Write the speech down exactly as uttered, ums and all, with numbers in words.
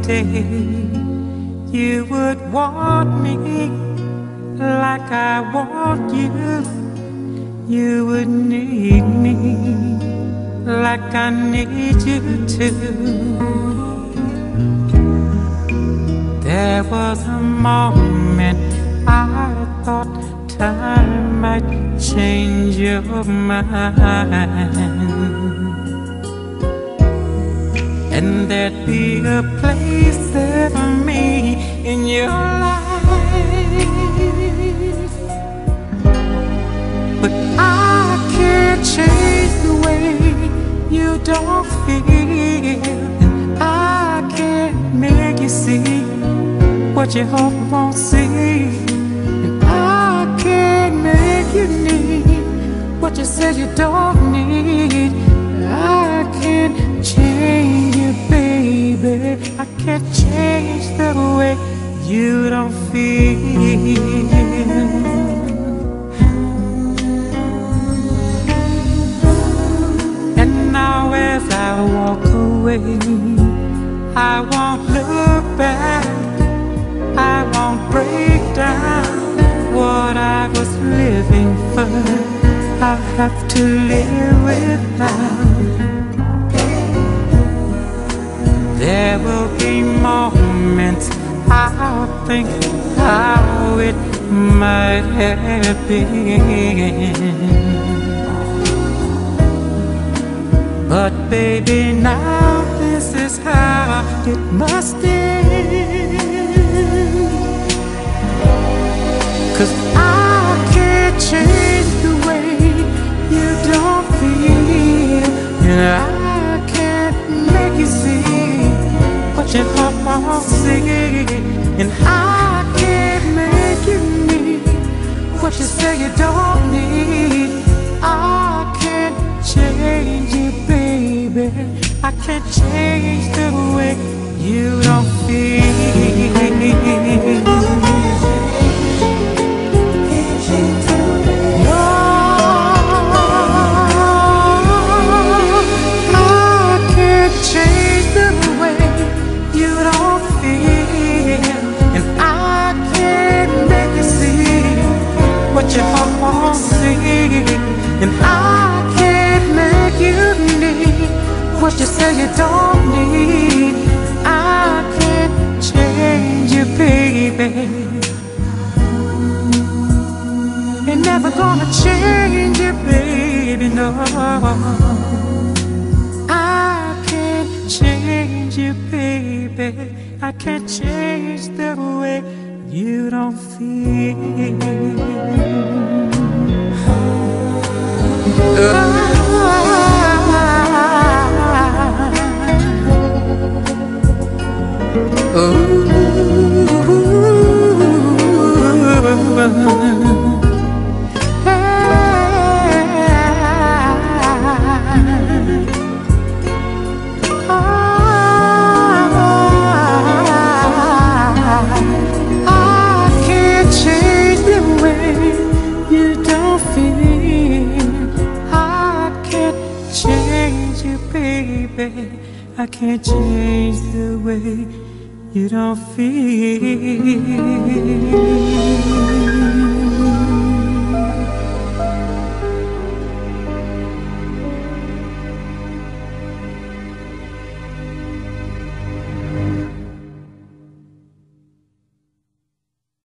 day you would want me like I want you. You would need me like I need you to. There was a moment I thought time might change your mind, and there'd be a place for me in your life. But I can't change the way you don't feel, and I can't make you see what you hope won't see, and I can't make you need what you said you don't need. I can't change you, baby. I can't change the way you don't feel. And now as I walk away, I won't look back, I won't break down what I was living for. I have to live without. There will be moments I'll think how it might have been, but baby, now this is how it must end. 'Cause I can't change the way you don't feel, and I can't make you see what you hope won't see, and I can't make you need what you say you don't need. I can't change you, baby. I can't change the way you don't feel. What you hope won't see, and I can't make you need what you say you don't need. I can't change you, baby. You're never gonna change you, baby, no. I can't change you, baby. I can't change the way you don't feel. I can't change the way you don't feel.